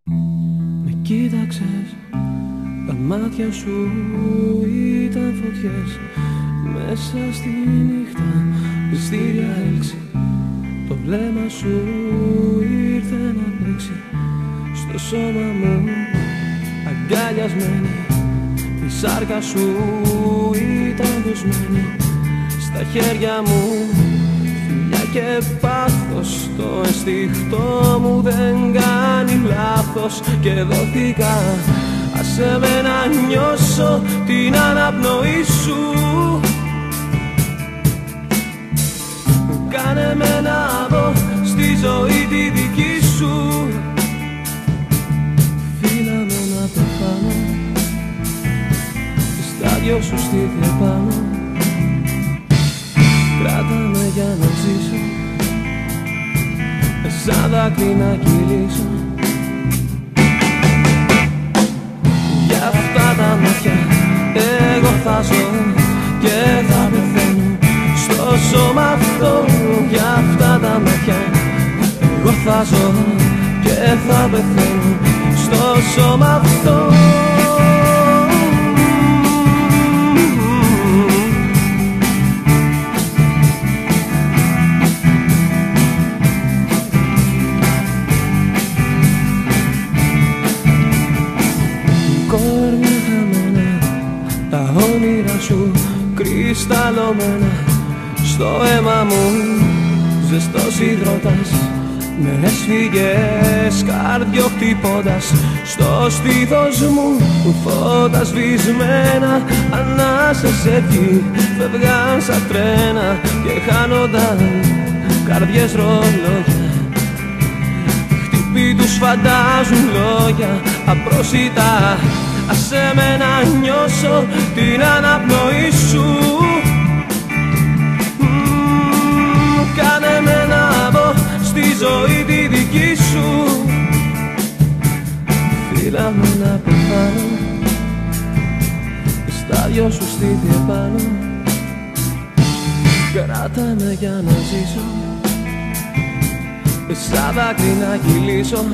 Με κοίταξες, τα μάτια σου ήταν φωτιές. Μέσα στη νύχτα, μυστήρια έλξη. Το βλέμμα σου ήρθε να παίξει στο σώμα μου αγκαλιασμένη. Η σάρκα σου ήταν δοσμένη στα χέρια μου. Φιλιά και πάθος, το αισθηκτό μου δεν κάνει λάθος. Και δόθηκα, άσε με να νιώσω την αναπνοή σου. Κάνε με να δω στη ζωή τη δική σου. Φίλα με να πεθάνω στα δυο σου στήθια πάνω. Κράτα με για να ζήσω, σαν δάκρυ να κυλήσω. Για αυτά τα μάτια εγώ θα ζω και θα πεθαίνω στο σώμα αυτό. Για αυτά τα μάτια εγώ θα ζω και θα πεθαίνω στο σώμα αυτό. Κορμιά χαμένα, τα όνειρα σου κρυσταλλωμένα στο αίμα μου. Ζεστός υδρότας με έσφυγες καρδιοχτυπώντας στο στήθος μου. Φώτα σβησμένα, ανάσες εκεί φεύγαν σαν τρένα και χάνονταν καρδιές ρολόγια. Χτύπη τους φαντάζουν λόγια απρόσιτα. Άσε με να νιώσω την αναπνοή σου. Κάνε με να δω στη ζωή τη δική σου. Φίλα με να πεθάνω στα δυο σου στήθια πάνω. Κράτα με για να ζήσω, σαν δάκρυ να κυλήσω.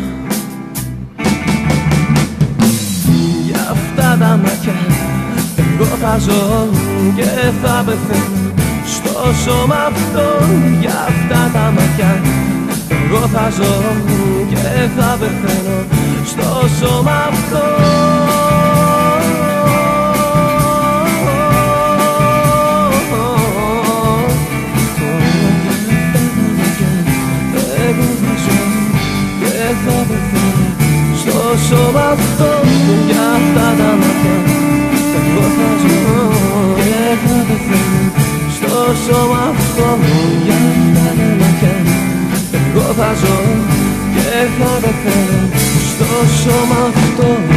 Για αυτά τα μάτια εγώ θα ζω και θα πεθαίνω στο σώμα αυτό. Για αυτά τα μάτια εγώ θα ζω και θα πεθαίνω στο σώμα αυτό. Εγώ θα ζω και θα πεθαίνω στο σώμα αυτό. Για αυτά τα μάτια εγώ θα ζω και θα πεθαίνω στο σώμα αυτό. Για αυτά τα μάτια εγώ θα ζω και θα πεθαίνω στο σώμα αυτό.